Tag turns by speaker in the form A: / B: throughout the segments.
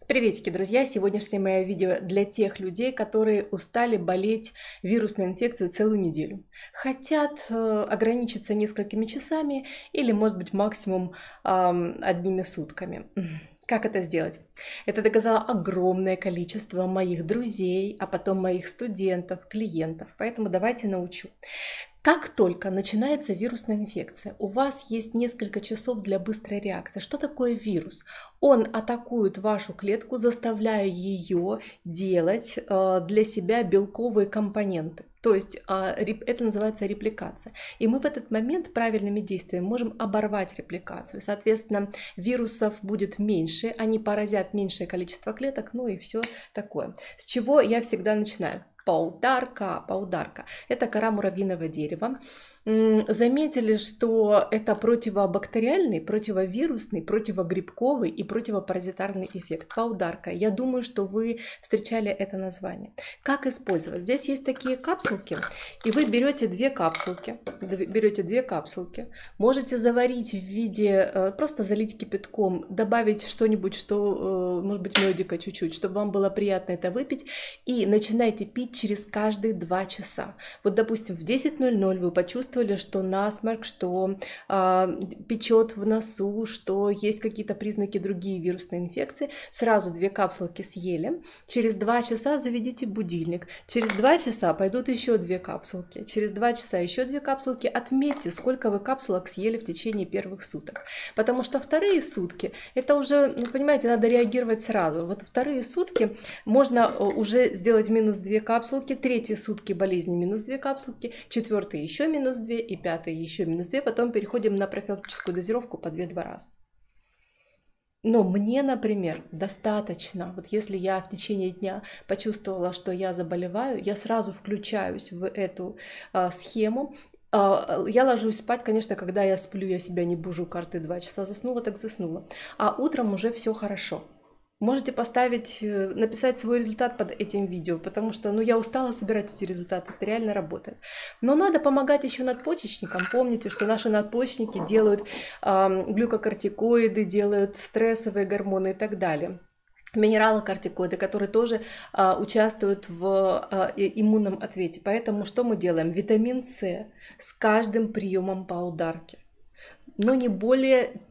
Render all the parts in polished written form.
A: Приветики, друзья! Сегодняшнее мое видео для тех людей, которые устали болеть вирусной инфекцией целую неделю. Хотят ограничиться несколькими часами или, может быть, максимум одними сутками. Как это сделать? Это доказало огромное количество моих друзей, а потом моих студентов, клиентов. Поэтому давайте научу. Как только начинается вирусная инфекция, у вас есть несколько часов для быстрой реакции. Что такое вирус? Он атакует вашу клетку, заставляя ее делать для себя белковые компоненты. То есть это называется репликация. И мы в этот момент правильными действиями можем оборвать репликацию. Соответственно, вирусов будет меньше, они поразят меньшее количество клеток, ну и все такое. С чего я всегда начинаю? Паударка. Это кора муравьиного дерева. Заметили, что это противобактериальный, противовирусный, противогрибковый и противопаразитарный эффект. Паударка. Я думаю, что вы встречали это название. Как использовать? Здесь есть такие капсулки, и вы берете две капсулки. Можете заварить в виде, просто залить кипятком, добавить что-нибудь, что, может быть, медика чуть-чуть, чтобы вам было приятно это выпить, и начинайте пить через каждые 2 часа. Вот, допустим, в 10:00 вы почувствовали, что насморк, что печет в носу, что есть какие-то признаки другие вирусной инфекции. Сразу 2 капсулки съели. Через 2 часа заведите будильник. Через 2 часа пойдут еще 2 капсулки. Через 2 часа еще 2 капсулки. Отметьте, сколько вы капсулок съели в течение первых суток. Потому что вторые сутки, это уже, понимаете, надо реагировать сразу. Вот вторые сутки можно уже сделать минус 2 капсулки, третьи сутки болезни минус 2 капсулки, четвертые еще минус 2 и пятые еще минус 2, потом переходим на профилактическую дозировку по 2-2 раза. Но мне, например, достаточно, вот если я в течение дня почувствовала, что я заболеваю, я сразу включаюсь в эту схему. Я ложусь спать, конечно, когда я сплю, я себя не бужу, карты 2 часа заснула, так заснула. А утром уже все хорошо. Можете написать свой результат под этим видео, потому что, я устала собирать эти результаты, это реально работает. Но надо помогать еще надпочечникам. Помните, что наши надпочечники делают глюкокортикоиды, делают стрессовые гормоны и так далее. Минералокортикоиды, которые тоже участвуют в иммунном ответе. Поэтому что мы делаем? Витамин С с каждым приемом паударки. Но не более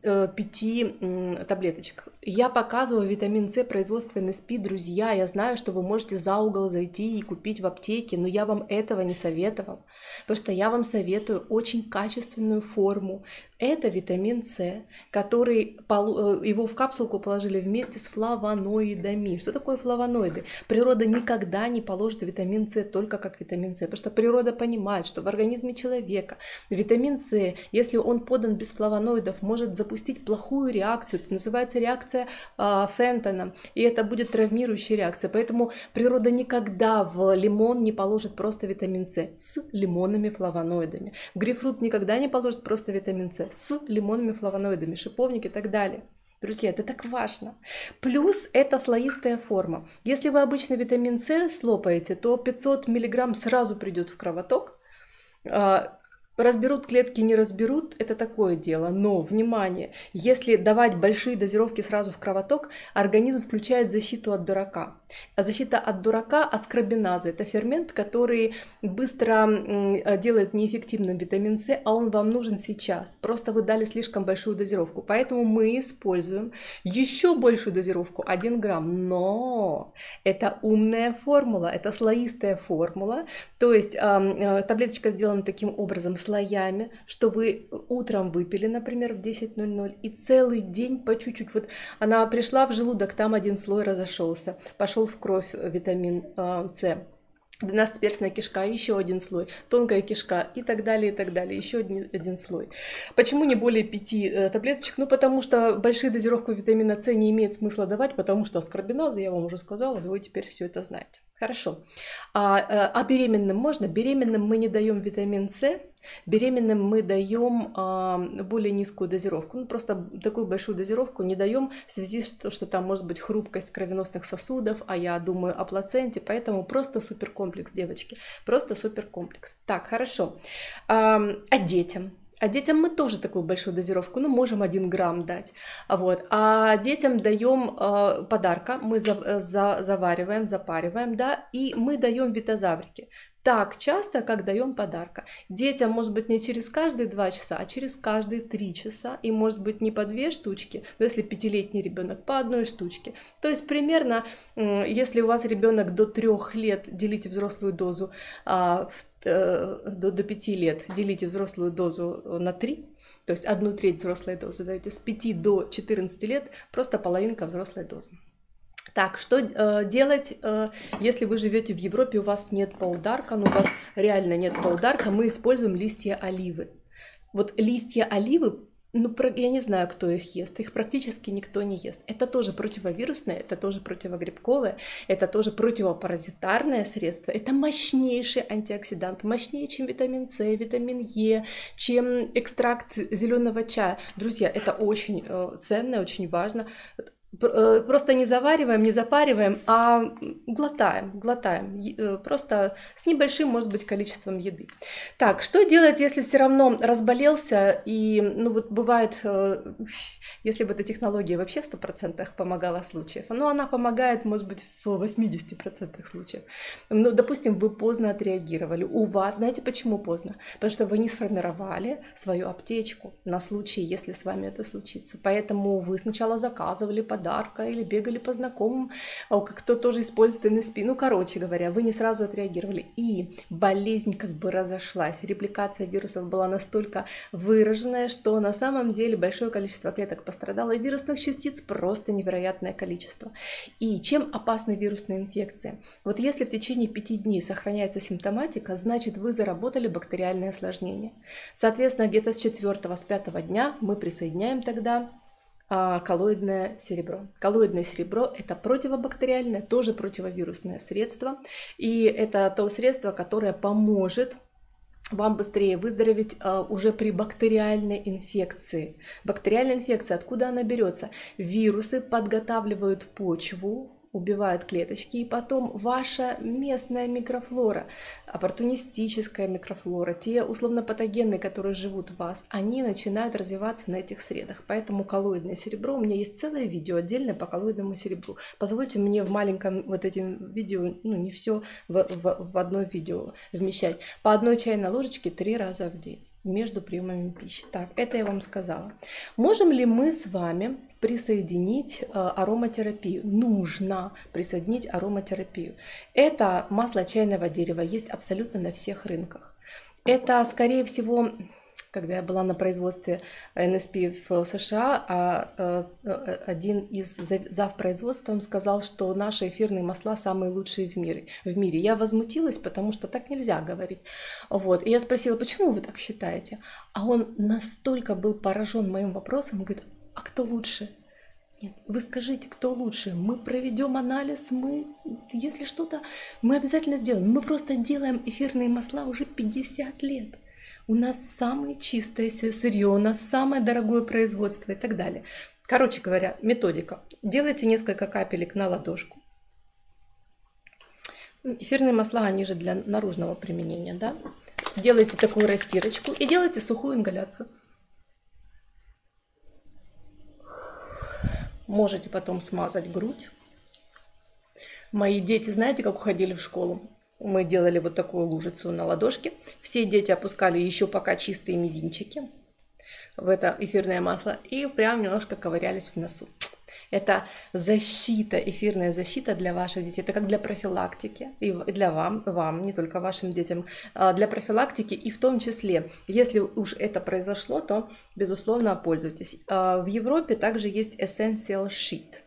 A: 5 таблеточек. Я показываю витамин С производства НСП, друзья. Я знаю, что вы можете за угол зайти и купить в аптеке, но я вам этого не советовала, потому что я вам советую очень качественную форму. Это витамин С, который его в капсулку положили вместе с флавоноидами. Что такое флавоноиды? Природа никогда не положит витамин С только как витамин С, потому что природа понимает, что в организме человека витамин С, если он подан без флавоноидов, может запустить плохую реакцию. Это называется реакция Фентона, и это будет травмирующая реакция. Поэтому природа никогда в лимон не положит просто витамин С с лимонными флавоноидами. В грейпфрут никогда не положит просто витамин С с лимонными флавоноидами, шиповник и так далее. Друзья, это так важно. Плюс это слоистая форма. Если вы обычно витамин С слопаете, то 500 мг сразу придет в кровоток. Разберут клетки, не разберут, это такое дело. Но, внимание, если давать большие дозировки сразу в кровоток, организм включает защиту от дурака. А защита от дурака — аскорбиназа. Это фермент, который быстро делает неэффективным витамин С, а он вам нужен сейчас. Просто вы дали слишком большую дозировку. Поэтому мы используем еще большую дозировку, 1 грамм. Но это умная формула, это слоистая формула. То есть таблеточка сделана таким образом, слоями, что вы утром выпили, например, в 10:00 и целый день по чуть-чуть. Вот она пришла в желудок, там один слой разошелся, пошел в кровь витамин С. 12-перстная кишка, еще один слой, тонкая кишка и так далее, еще один слой. Почему не более 5 таблеточек? Потому что большие дозировку витамина С не имеет смысла давать, потому что аскорбиназа, я вам уже сказала, вы теперь все это знаете. Хорошо. А беременным можно? Беременным мы не даем витамин С, беременным мы даем более низкую дозировку. Просто такую большую дозировку не даем в связи с тем, что там может быть хрупкость кровеносных сосудов, а я думаю о плаценте, поэтому просто суперкомплекс, девочки, просто суперкомплекс. Так, хорошо. А детям? А детям мы тоже такую большую дозировку, ну, можем 1 грамм дать. Вот. А детям даем подарка, мы завариваем, запариваем, да, и мы даем витазаврики. Так часто, как даем подарка. Детям, может быть, не через каждые 2 часа, а через каждые 3 часа. И, может быть, не по 2 штучки, но если 5-летний ребенок, по 1 штучке. То есть, примерно, если у вас ребенок до 3 лет, делите взрослую дозу до 5 лет, делите взрослую дозу на 3, то есть 1/3 взрослой дозы даете. С 5 до 14 лет просто половинка взрослой дозы. Так, что делать, если вы живете в Европе, у вас нет паударка, но у вас реально нет паударка, мы используем листья оливы. Вот листья оливы, ну, я не знаю, кто их ест, их практически никто не ест. Это тоже противовирусное, это тоже противогрибковое, это тоже противопаразитарное средство. Это мощнейший антиоксидант, мощнее, чем витамин С, витамин Е, чем экстракт зеленого чая. Друзья, это очень ценно, очень важно. Просто не завариваем, не запариваем, а глотаем, просто с небольшим, может быть, количеством еды. Так, что делать, если все равно разболелся, и, ну, вот бывает, если бы эта технология вообще в 100% помогала случаев, но она помогает, может быть, в 80% случаев. Ну, допустим, вы поздно отреагировали, у вас, знаете, почему поздно? Потому что вы не сформировали свою аптечку на случай, если с вами это случится. Поэтому вы сначала заказывали подарка или бегали по знакомым, кто тоже использует НСП. Ну, короче говоря, вы не сразу отреагировали. И болезнь как бы разошлась. Репликация вирусов была настолько выраженная, что на самом деле большое количество клеток пострадало, и вирусных частиц просто невероятное количество. И чем опасны вирусные инфекции? Вот если в течение 5 дней сохраняется симптоматика, значит вы заработали бактериальные осложнения. Соответственно, где-то с 4-5 дня мы присоединяем тогда коллоидное серебро. Коллоидное серебро – это противобактериальное, тоже противовирусное средство. И это то средство, которое поможет вам быстрее выздороветь уже при бактериальной инфекции. Бактериальная инфекция, откуда она берется? Вирусы подготавливают почву, убивают клеточки, и потом ваша местная микрофлора, оппортунистическая микрофлора, те условно-патогенные, которые живут в вас, они начинают развиваться на этих средах. Поэтому коллоидное серебро, у меня есть целое видео отдельное по коллоидному серебру. Позвольте мне в маленьком вот этим видео, ну, не все в одно видео вмещать. По 1 чайной ложечке 3 раза в день между приемами пищи. Так, это я вам сказала. Можем ли мы с вами присоединить ароматерапию? Нужно присоединить ароматерапию. Это масло чайного дерева, есть абсолютно на всех рынках. Это, скорее всего, когда я была на производстве НСП в США, один из завпроизводством сказал, что наши эфирные масла самые лучшие в мире. Я возмутилась, потому что так нельзя говорить. Вот. И я спросила, почему вы так считаете? А он настолько был поражен моим вопросом, говорит, а кто лучше? Нет, вы скажите, кто лучше? Мы проведем анализ, если что-то, мы обязательно сделаем. Мы просто делаем эфирные масла уже 50 лет. У нас самое чистое сырье, у нас самое дорогое производство и так далее. Короче говоря, методика. Делайте несколько капелек на ладошку. Эфирные масла, они же для наружного применения, да? Делайте такую растирочку и делайте сухую ингаляцию. Можете потом смазать грудь. Мои дети, знаете, как уходили в школу? Мы делали вот такую лужицу на ладошке. Все дети опускали еще пока чистые мизинчики в это эфирное масло и прям немножко ковырялись в носу. Это защита, эфирная защита для ваших детей. Это как для профилактики. И для вам, не только вашим детям, для профилактики. И в том числе, если уж это произошло, то, безусловно, пользуйтесь. В Европе также есть Essential Sheet.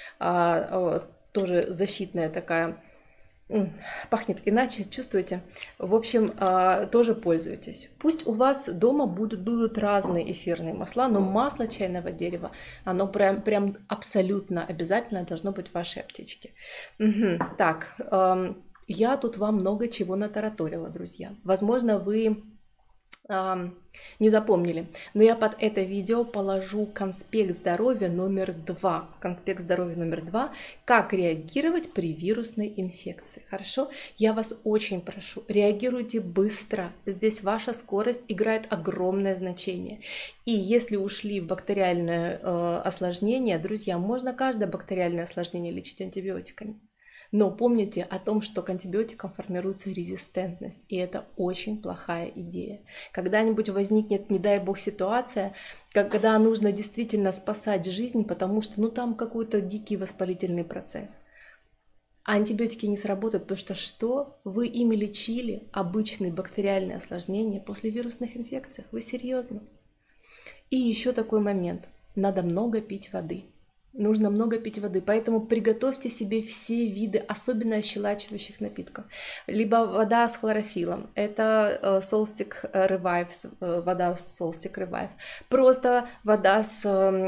A: Тоже защитная такая. Пахнет иначе, чувствуете? В общем, тоже пользуйтесь. Пусть у вас дома будут разные эфирные масла, но масло чайного дерева, оно прям абсолютно обязательно должно быть в вашей аптечке. Так, я тут вам много чего натараторила, друзья. Возможно, вы не запомнили, но я под это видео положу конспект здоровья номер 2. Конспект здоровья номер 2. Как реагировать при вирусной инфекции. Хорошо? Я вас очень прошу, реагируйте быстро. Здесь ваша скорость играет огромное значение. И если ушли в бактериальное осложнение, друзья, можно каждое бактериальное осложнение лечить антибиотиками. Но помните о том, что к антибиотикам формируется резистентность, и это очень плохая идея. Когда-нибудь возникнет, не дай бог, ситуация, когда нужно действительно спасать жизнь, потому что там какой-то дикий воспалительный процесс. А антибиотики не сработают, потому что вы ими лечили обычные бактериальные осложнения после вирусных инфекций. Вы серьезно? И еще такой момент. Надо много пить воды. Нужно много пить воды, поэтому приготовьте себе все виды, особенно ощелачивающих напитков. Либо вода с хлорофилом, это Solstic Revive, вода Solstic Revive. Просто вода с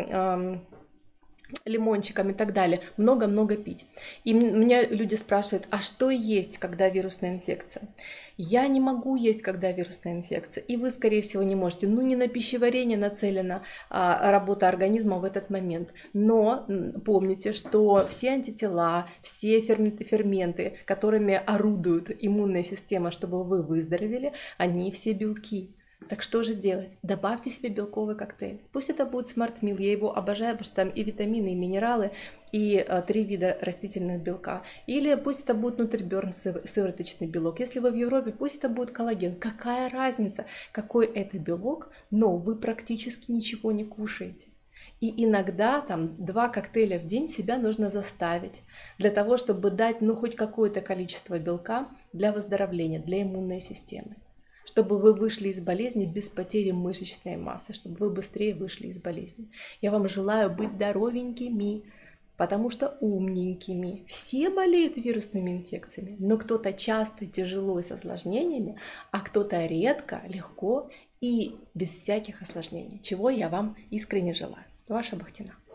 A: лимончиком и так далее. Много-много пить. И меня люди спрашивают, а что есть, когда вирусная инфекция? Я не могу есть, когда вирусная инфекция. И вы, скорее всего, не можете. Не на пищеварение нацелена работа организма в этот момент. Но помните, что все антитела, все ферменты, которыми орудует иммунная система, чтобы вы выздоровели, они все белки. Так что же делать? Добавьте себе белковый коктейль. Пусть это будет Smart Meal, я его обожаю, потому что там и витамины, и минералы, и 3 вида растительных белка. Или пусть это будет Nutribурн, сывороточный белок. Если вы в Европе, пусть это будет коллаген. Какая разница, какой это белок, но вы практически ничего не кушаете. И иногда 2 коктейля в день себя нужно заставить для того, чтобы дать хоть какое-то количество белка для выздоровления, для иммунной системы. Чтобы вы вышли из болезни без потери мышечной массы, чтобы вы быстрее вышли из болезни. Я вам желаю быть здоровенькими, потому что умненькими. Все болеют вирусными инфекциями, но кто-то часто, тяжело и с осложнениями, а кто-то редко, легко и без всяких осложнений, чего я вам искренне желаю. Ваша Бахтина.